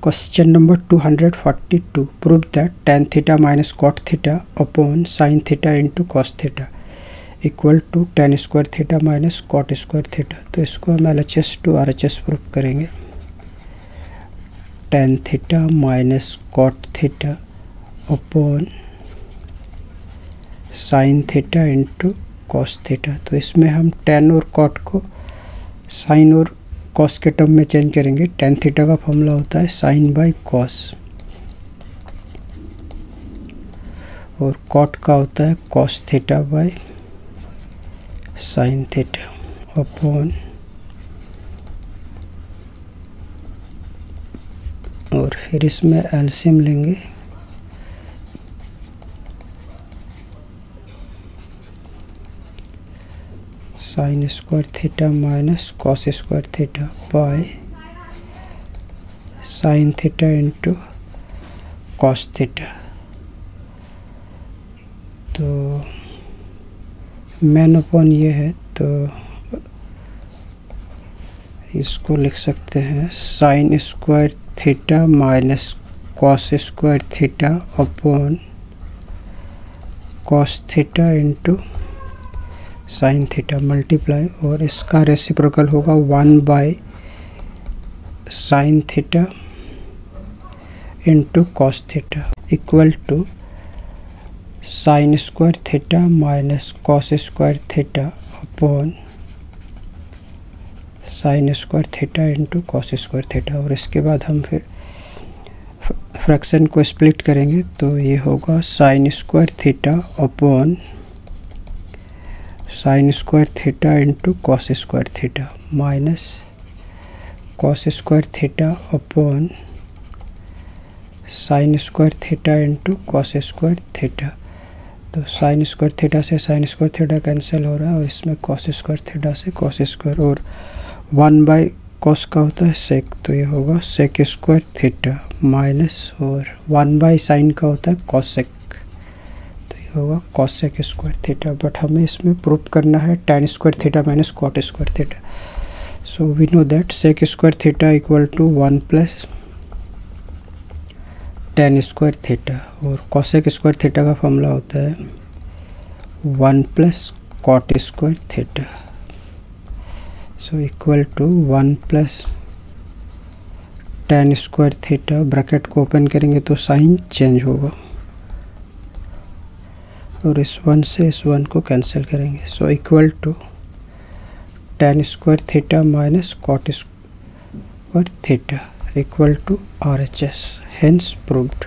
Question number 242. Prove that tan theta minus cot theta upon sin theta into cos theta equal to tan square theta minus cot square theta. तो इसको हम LHS to RHS proof करेंगे। tan theta minus cot theta upon sin theta into cos theta. तो इसमें हम tan और cot को sin और कॉस के टर्म में चेंज करेंगे। tan थीटा का फॉर्मूला होता है sin बाई कॉस और कॉट का होता है cos theta by sin theta upon और फिर इसमें एलसीएम लेंगे। sin square theta minus cos square theta by sin theta into cos theta. तो मेन अपॉन ये है तो इसको लिख सकते हैं sin square theta minus cos square theta upon cos theta into sine theta multiply और इसका रेसिप्रोकल होगा 1 by sine theta into cos theta equal to sine square theta minus cos square theta upon sine square theta into cos square theta. और इसके बाद हम फिर fraction को split करेंगे तो ये होगा sine square theta upon sine square theta into cos square theta minus cos square theta upon sine square theta into cos square theta. तो साइन स्क्वायर थीटा से साइन स्क्वायर थीटा कैंसिल हो रहा है और इसमें कॉस स्क्वायर थीटा से cos square और 1 by cos का होता है सेक। तो ये होगा सेक स्क्वायर थीटा माइनस और 1 बाई साइन का होता है कॉसेक। होगा कॉसेक स्क्वायर थीटा। बट हमें इसमें प्रूफ करना है tan square theta minus cot square theta. So we know that sec square theta equal to 1 plus tan square theta और कॉसेक स्क्वायर थीटा का फॉर्मूला होता है 1 plus cot square theta. So equal to 1 plus tan square theta bracket को open करेंगे तो sign change होगा और इस 1 से इस 1 को कैंसिल करेंगे। So equal to tan square theta minus cot square theta equal to RHS hence proved.